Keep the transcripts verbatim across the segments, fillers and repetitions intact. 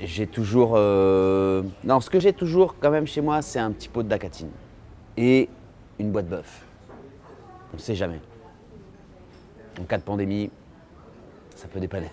J'ai toujours... euh, Non, ce que j'ai toujours quand même chez moi, c'est un petit pot de dacatine. Et une boîte bœuf. On ne sait jamais. En cas de pandémie, ça peut dépanner.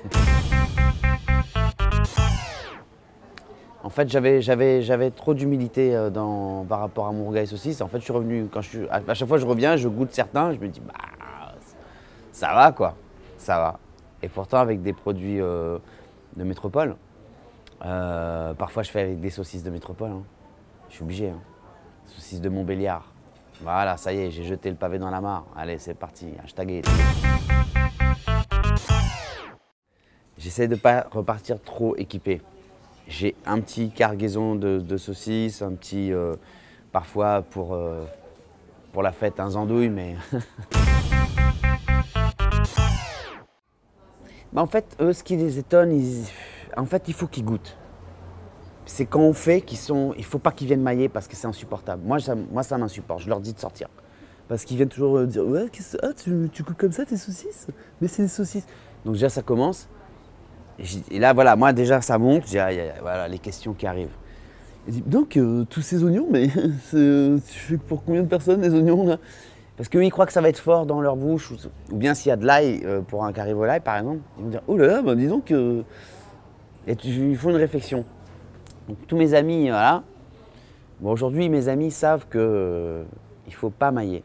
En fait, j'avais, j'avais, j'avais trop d'humilité euh, dans- par rapport à mon rougail saucisse. En fait, je suis revenu, quand je suis, à, à chaque fois que je reviens, je goûte certains, je me dis, bah, ça va quoi, ça va. Et pourtant, avec des produits euh, de métropole, euh, parfois je fais avec des saucisses de métropole. Hein. Je suis obligé. Hein. Saucisses de Montbéliard. Voilà, ça y est, j'ai jeté le pavé dans la mare. Allez, c'est parti, hashtagé. J'essaie de ne pas repartir trop équipé. J'ai un petit cargaison de, de saucisses, un petit, euh, parfois pour, euh, pour la fête, un zandouille, mais... bah en fait, eux, ce qui les étonne, ils... en fait, il faut qu'ils goûtent. C'est quand on fait qu'ils sont... Il ne faut pas qu'ils viennent mailler parce que c'est insupportable. Moi, ça, moi, ça m'insupporte, je leur dis de sortir. Parce qu'ils viennent toujours dire « Ouais, ah, tu, tu coupes comme ça tes saucisses? Mais c'est des saucisses !» Donc déjà, ça commence. Et, et là, voilà, moi, déjà, ça monte. J'ai ah, voilà, les questions qui arrivent. Il dit, donc, euh, tous ces oignons, mais tu fais pour combien de personnes les oignons là? Parce qu'eux, ils croient que ça va être fort dans leur bouche. Ou, ou bien s'il y a de l'ail euh, pour un carré volaille, par exemple, ils vont dire, oh là là, bah, dis donc, euh, et tu, il faut une réflexion. Donc, tous mes amis, voilà. Bon, aujourd'hui, mes amis savent qu'il euh, ne faut pas mailler.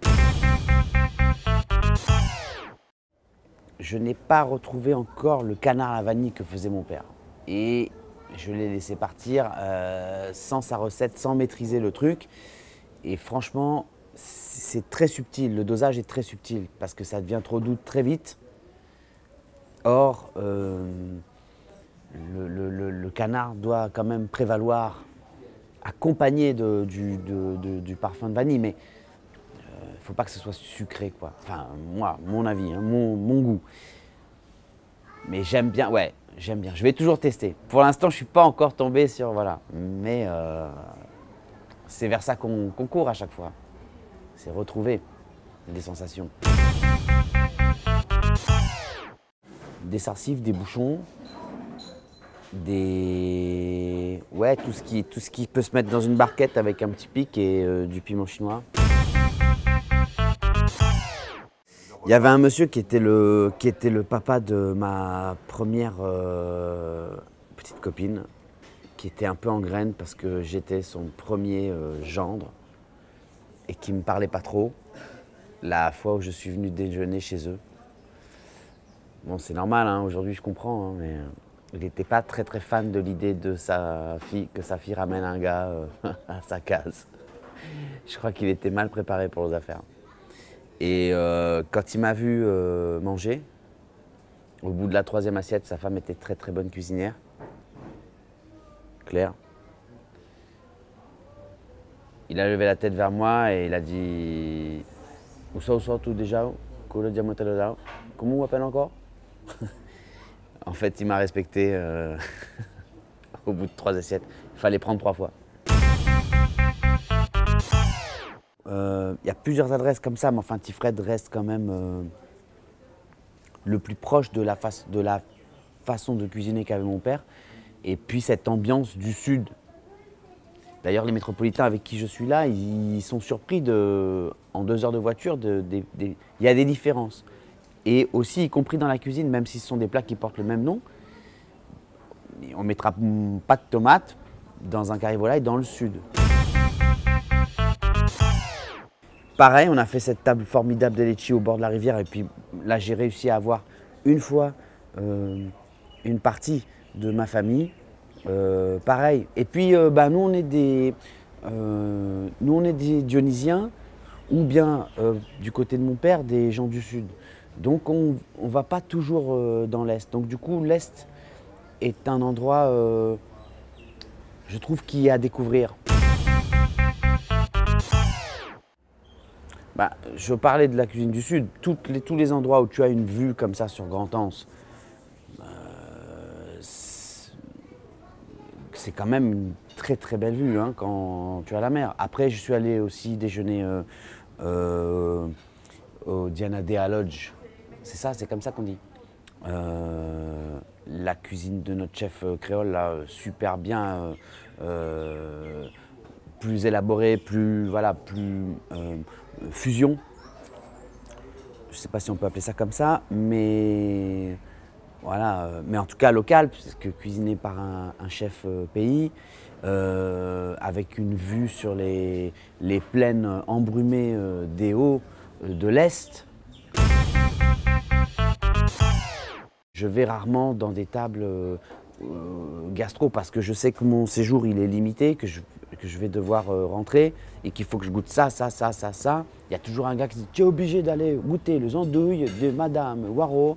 Je n'ai pas retrouvé encore le canard à la vanille que faisait mon père. Et je l'ai laissé partir euh, sans sa recette, sans maîtriser le truc. Et franchement, c'est très subtil, le dosage est très subtil parce que ça devient trop doux très vite. Or, euh, le, le, le, le canard doit quand même prévaloir, accompagné de, du, de, de, du parfum de vanille, mais il euh, ne faut pas que ce soit sucré, quoi. Enfin, moi, mon avis, hein, mon, mon goût. Mais j'aime bien, ouais, j'aime bien. Je vais toujours tester. Pour l'instant, je ne suis pas encore tombé sur, voilà. Mais euh, c'est vers ça qu'on qu'on court à chaque fois. C'est retrouver des sensations. Des sarcifs, des bouchons, des... Ouais, tout ce qui, tout ce qui peut se mettre dans une barquette avec un petit pic et euh, du piment chinois. Il y avait un monsieur qui était le, qui était le papa de ma première euh, petite copine, qui était un peu en graine parce que j'étais son premier euh, gendre et qui ne me parlait pas trop la fois où je suis venu déjeuner chez eux. Bon, c'est normal, hein, aujourd'hui je comprends, hein, mais il n'était pas très très fan de l'idée de sa fille, que sa fille ramène un gars euh, à sa case. Je crois qu'il était mal préparé pour les affaires. Et euh, quand il m'a vu euh, manger, au bout de la troisième assiette, sa femme était très très bonne cuisinière. Claire. Il a levé la tête vers moi et il a dit « Où ça, où ça, tout déjà? Comment on m'appelle encore ?» En fait, il m'a respecté euh, au bout de trois assiettes. Il fallait prendre trois fois. Il euh, y a plusieurs adresses comme ça, mais enfin, Tifred reste quand même euh, le plus proche de la, face, de la façon de cuisiner qu'avait mon père. Et puis cette ambiance du Sud. D'ailleurs, les métropolitains avec qui je suis là, ils sont surpris de, en deux heures de voiture, de, de, de, il y a des différences. Et aussi, y compris dans la cuisine, même si ce sont des plats qui portent le même nom, on ne mettra pas de tomates dans un carré volaille dans le Sud. Pareil, on a fait cette table formidable de litchi au bord de la rivière et puis là, j'ai réussi à avoir une fois euh, une partie de ma famille. Euh, pareil. Et puis, euh, bah, nous, on est des, euh, nous, on est des Dionysiens ou bien, euh, du côté de mon père, des gens du Sud. Donc, on ne va pas toujours euh, dans l'Est. Donc, du coup, l'Est est un endroit, euh, je trouve, qui est à découvrir. Bah, je parlais de la cuisine du Sud. Toutes les, tous les endroits où tu as une vue comme ça sur Grand-Anse, euh, c'est quand même une très très belle vue hein, quand tu as la mer. Après, je suis allé aussi déjeuner euh, euh, au Diana Dea Lodge. C'est ça, c'est comme ça qu'on dit. Euh, la cuisine de notre chef créole, là, super bien, euh, euh, plus élaborée, plus, voilà, plus euh, fusion. Je ne sais pas si on peut appeler ça comme ça, mais voilà, euh, mais en tout cas local, puisque cuisiné par un, un chef euh, pays, euh, avec une vue sur les, les plaines embrumées euh, des Hauts, euh, de l'Est. Je vais rarement dans des tables euh, euh, gastro parce que je sais que mon séjour il est limité, que je, que je vais devoir euh, rentrer et qu'il faut que je goûte ça, ça, ça, ça, ça. Il y a toujours un gars qui dit tu es obligé d'aller goûter les andouilles de Madame Waro.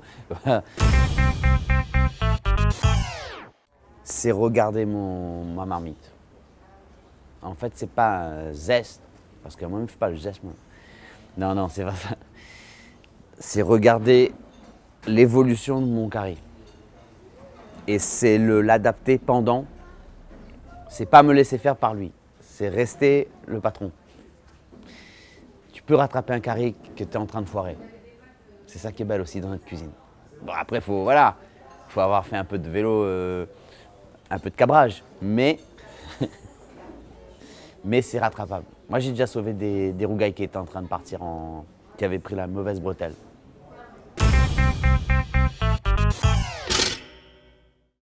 C'est regarder mon, ma marmite. En fait, c'est pas un zeste, parce que moi, je ne fais pas le zeste. Moi. Non, non, c'est pas ça. C'est regarder l'évolution de mon carré. Et c'est l'adapter pendant. C'est pas me laisser faire par lui. C'est rester le patron. Tu peux rattraper un carré que tu es en train de foirer. C'est ça qui est belle aussi dans notre cuisine. Bon, après, faut, voilà, faut avoir fait un peu de vélo, euh, un peu de cabrage. Mais, mais c'est rattrapable. Moi, j'ai déjà sauvé des, des rougailles qui étaient en train de partir, en, qui avaient pris la mauvaise bretelle.